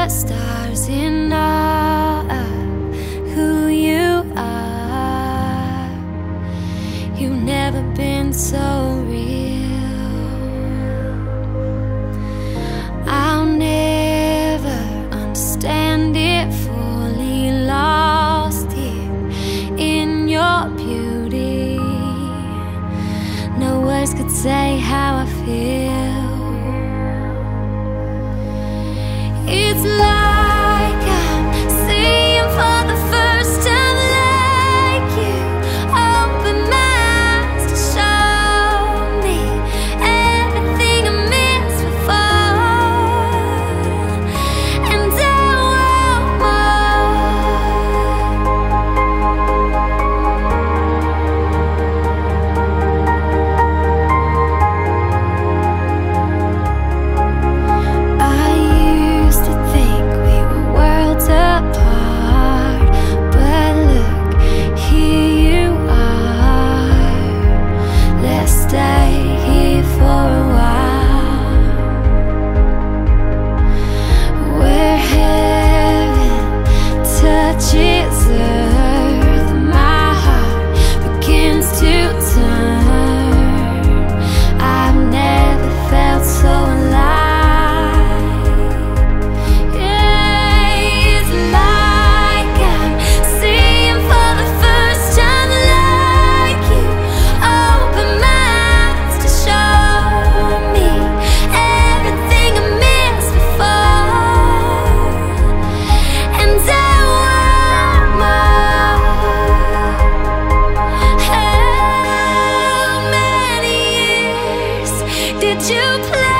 the stars in awe of who you are. You've never been so real. I'll never understand it, fully lost here in your beauty. No words could say how I feel. It's like I'm seeing for the first time, like you open my eyes to show me everything I missed before, and I want did you play?